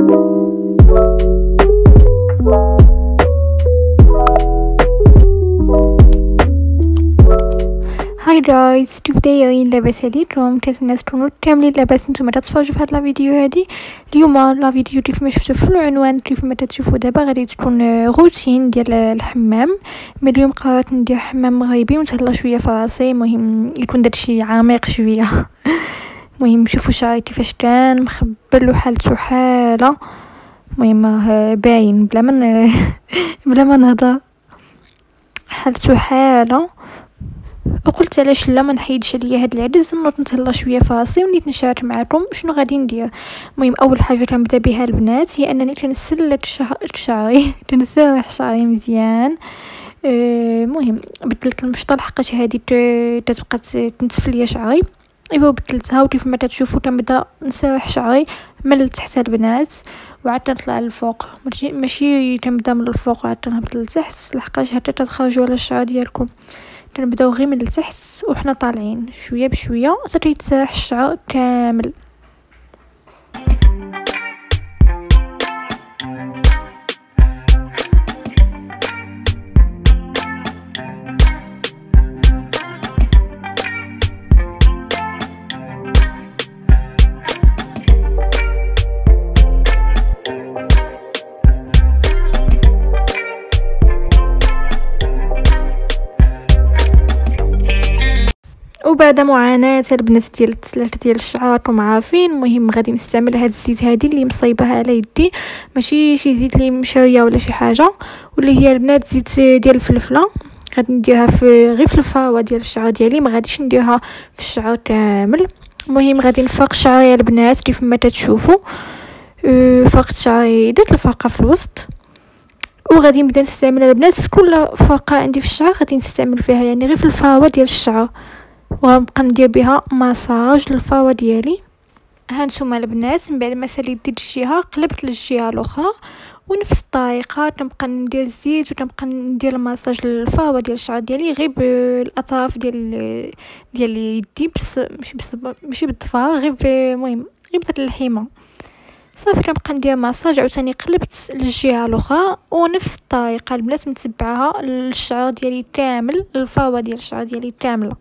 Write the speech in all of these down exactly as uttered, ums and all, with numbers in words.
هاي جايز، كيف دايرين؟ لاباس عليكم؟ كنتمنى تكونوا كاملين لاباس. نتوما تتفرجوا في هاد لا فيديو هادي اليوم. لا فيديو كيف ما شفتوا في العنوان كيف ما تشوفوا دابا غادي تكون روتين ديال الحمام. مي اليوم قررت ندير حمام مغربي ونتهلا شويه في راسي. المهم يكون داكشي عميق شويه. المهم شوفوا شعري كيفاش كان مخبل وحالته حاله. المهم باين بلا ما بلا ما نهضر حالته حاله. وقلت علاش لا ما نحيدش عليا هاد العدس نوض نتهلا شويه في راسي ونيت نشارك معكم شنو غادي ندير. المهم اول حاجه كنبدا بها البنات هي انني كنسلك شعري كنسرح شعري مزيان. المهم أه بدلت المشطه لحقاش هذه تتبقى تنتف ليا شعري. ايوا بدلتها وكيف ما تشوفوا كنبدا نسرح شعري من التحت البنات وعاد نطلع للفوق. ماشي كنبدا من الفوق وعاد نهبط للتحت لحقاش حتى تتخرجوا على الشعر ديالكم. كنبداو غير من التحت وحنا طالعين شويه بشويه حتى يتسرح الشعر كامل. وبعد معاناه البنات ديال التسلاح ديال الشعر راكم عارفين. المهم غادي نستعمل هاد الزيت هادي اللي مصايبها على يدي، ماشي شي زيت اللي مشريه ولا شي حاجه، واللي هي البنات زيت ديال الفلفله. غادي نديرها في غير في الفروه ديال الشعر ديالي، ما غاديش نديرها في الشعر كامل. المهم غادي نفرق شعري البنات كيف ما تشوفوا. أه فرقت شعري درت الفرقه في الوسط وغادي نبدا نستعمل البنات في كل فرقه عندي في الشعر غادي نستعمل فيها يعني غير في الفروه ديال الشعر، وغنبقى ندير بها مساج للفروه ديالي. هانتوما البنات من بعد ما ساليت ديت الجهه قلبت للجهه الاخرى ونفس الطريقه كنبقى ندير الزيت وكنبقى ندير المساج للفروه ديال الشعر ديالي غير بالاطراف ديال ديال يدي، بس ماشي بس ماشي بالضفار، غير المهم غير بداك اللحيمه صافي. كنبقى ندير مساج عاوتاني قلبت للجهه الاخرى ونفس الطريقه البنات متبعها للشعر ديالي كامل، الفروه ديال الشعر ديالي كامله.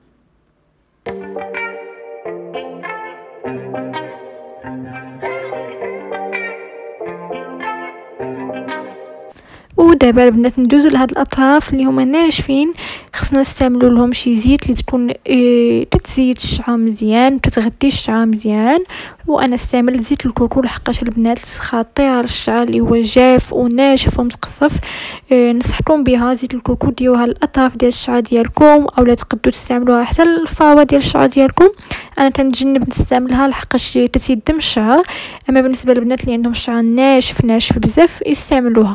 ودابا البنات ندوزو لهاد الاطراف اللي هما ناشفين، خصنا نستعملوا لهم شي زيت اللي تكون اه تتزيت الشعر مزيان وتتغذي الشعر مزيان. وانا استعملت زيت الكوكو لحقاش البنات خطير للشعر اللي هو جاف وناشف ومتقصف. اه نصحكم بها زيت الكوكو، ديوها الاطراف ديال الشعر ديالكم اولا تقدروا تستعملوها حتى الفروه ديال الشعر ديالكم. انا كنتجنب نستعملها لحقاش تتيدم الشعر، اما بالنسبه للبنات اللي عندهم الشعر ناشف ناشف بزاف يستعملوها.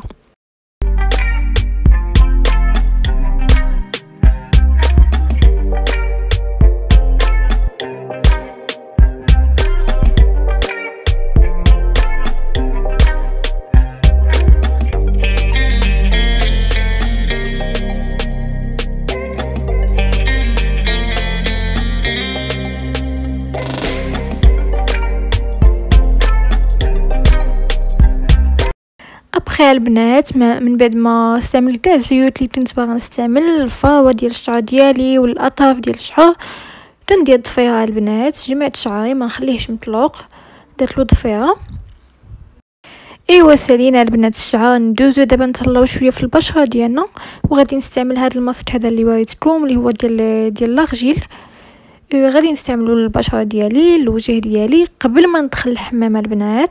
ابخي البنات من بعد ما استعملت كاع الزيوت اللي كنت باغا نستعمل الفروه ديال الشعر ديالي والاطراف ديال الشعر كندير ضفيره البنات. جمعت شعري ما نخليهش مطلوق، درت له ضفيره. ايوا سالينا البنات الشعر، ندوزو دابا نطلعو شويه في البشره ديالنا. وغادي نستعمل هذا الماسك هذا اللي وريتكم اللي هو ديال ديال لاغجيل. غادي نستعملو للبشره ديالي الوجه ديالي قبل ما ندخل الحمام البنات.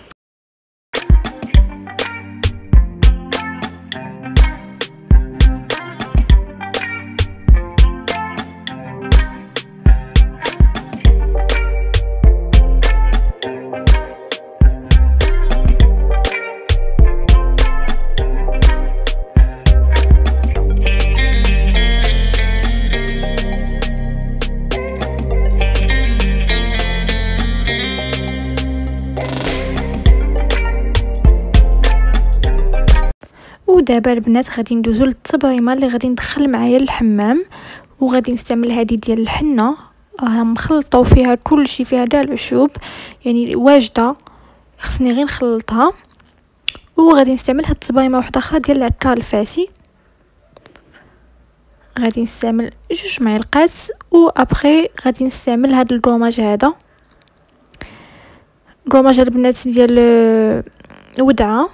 ودابا البنات غادي ندوزو للتبريمه اللي غادي ندخل معايا للحمام. وغادي نستعمل هذه ديال الحنه، راها مخلطه فيها كلشي، فيها كاع العشوب يعني واجده. خصني غير نخلطها. وغادي نستعمل هاد التبايمه واحده اخرى ديال العطر الفاسي، غادي نستعمل جوج معلقات. و ابري غادي نستعمل هاد الكروماج هذا، كروماج البنات ديال ودعه،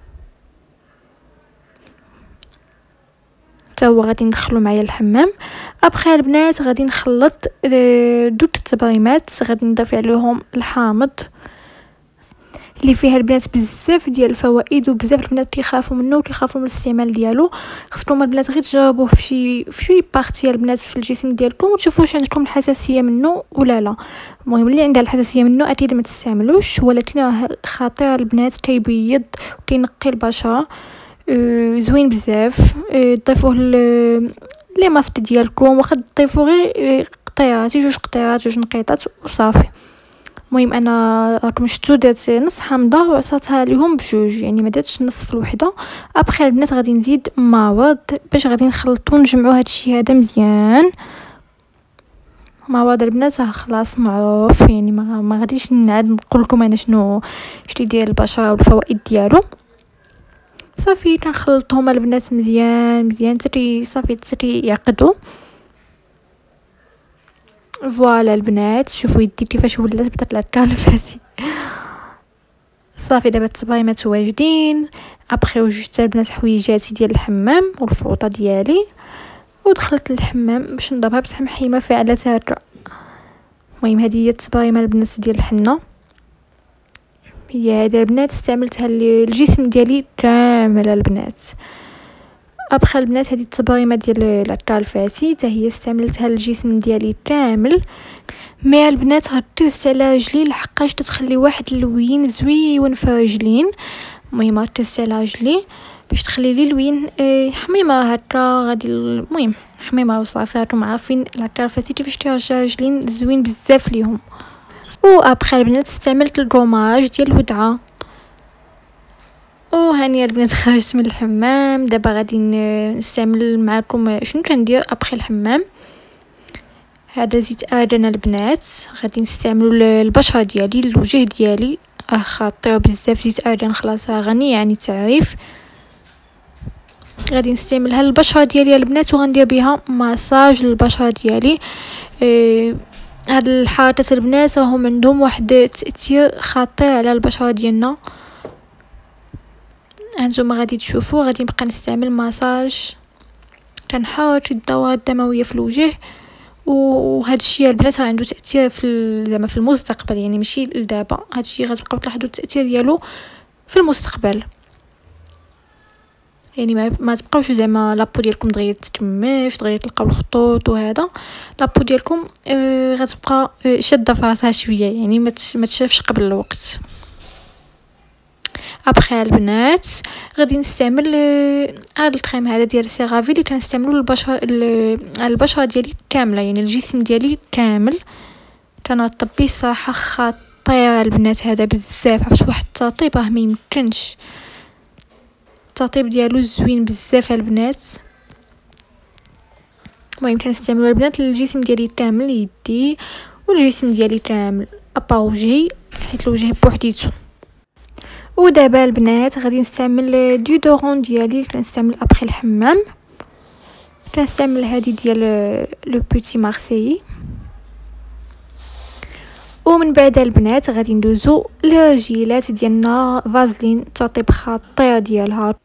حتى هو غادي ندخلو معايا الحمام. ابخي البنات غادي نخلط دوت التبغيمات، غادي نضيف عليهم الحامض اللي فيها البنات بزاف ديال الفوائد، وبزاف البنات كيخافوا منه وكيخافوا من الاستعمال ديالو. خصكم البنات غير تجربوه في شي في شي بارتي البنات في الجسم ديالكم وتشوفوا واش عندكم الحساسيه منه ولا لا. المهم اللي عندها الحساسيه منه اكيد ما تستعملوش، ولكن راه خطير البنات، كيبيض وكينقي البشره. أه زوين بزاف. أه ضيفوه لي ماسك ديالكم، واخا تضيفوا غير قطيرات، جوج قطيرات جوج نقيطات وصافي. المهم انا راكم شفتوا درت نص حامضه وعصرتها لهم بجوج، يعني ما درتش نص في الوحده. ابخي البنات غادي نزيد معوض باش غادي نخلطو نجمعوا هادشي هذا مزيان. معوض البنات راه خلاص معروف، يعني ما, ما غاديش نعاد نقول لكم انا شنو شتي ديال البشره والفوائد ديالو. صافي كنخلطهم البنات مزيان مزيان حتى صافي حتى يعقدوا. فوالا البنات شوفوا يدي كيفاش ولات بدات العكا الفاسي. صافي دابا التبايمات واجدين. ابخي وجدت البنات حويجاتي ديال الحمام والفوطه ديالي ودخلت للحمام باش نضربها بصح محيمه فعلتها هكا. المهم هذه هي التبايمه البنات ديال الحنه، هي هذه البنات استعملتها للجسم ديالي كامل البنات. ابخي البنات هذه التبايمه ديال العطر الفاسي حتى هي استعملتها للجسم ديالي كامل. مي البنات غطيت على رجلي لحقاش تتخلي واحد اللوين زوين في رجلين. المهم غطيت على رجلي باش تخلي لي لوين حميمه هكا. غادي المهم حميمه وصافي. راكم عارفين العطر الفاسي كيفاش كيرجع رجلين زوين بزاف ليهم. و ابخي البنات استعملت الكروماج ديال الودعه. وهانيه البنات خرجت من الحمام. دابا غادي نستعمل معكم شنو كندير ابخي الحمام. هذا زيت ادنا البنات، غادي نستعملو البشره ديالي الوجه ديالي، اه خطير بزاف زيت ادن، خلاص غني يعني تعريف. غادي نستعملها للبشره ديالي البنات وغندير بها ماساج للبشره ديالي. اه هاد الحركات البنات راهم عندهم واحد التاثير خطير على البشره ديالنا. هانتوما غادي تشوفوا غادي نبقى نستعمل ماساج، كنحرك الدوره الدمويه في الوجه. وهذا الشيء البنات راه عنده تاثير في زعما في المستقبل، يعني ماشي لدابا، هذا الشيء غتبقاو تلاحظوا التاثير ديالو في المستقبل. يعني ما, ما تبقاوش زعما لابو ديالكم دغيا تكمش دغيا تلقاو الخطوط وهذا. لابو ديالكم آه غتبقى آه شاده في راسها شويه، يعني ما تشافش قبل الوقت. ابخي البنات غادي نستعمل هذا الكريم هذا ديال سيرافي اللي كنستعملو للبشره البشره ديالي كامله، يعني الجسم ديالي كامل. كنرطب به صراحه خطير البنات هذا بزاف. عرفت واحد الترطيب راه ما يمكنش، الترطيب ديالو زوين بزاف البنات. المهم كنستعملو البنات للجسم ديالي كامل، يدي والجسم ديالي كامل ابا وجهي حيت الوجه بوحديتو. ودابا البنات غادي نستعمل ديودورون ديالي اللي كنستعمل ابخي الحمام. كنستعمل هذه ديال لو بوتي مارسيي. ومن بعد البنات غادي ندوزو للرجيلات ديالنا فازلين، ترطيب خطير ديالها.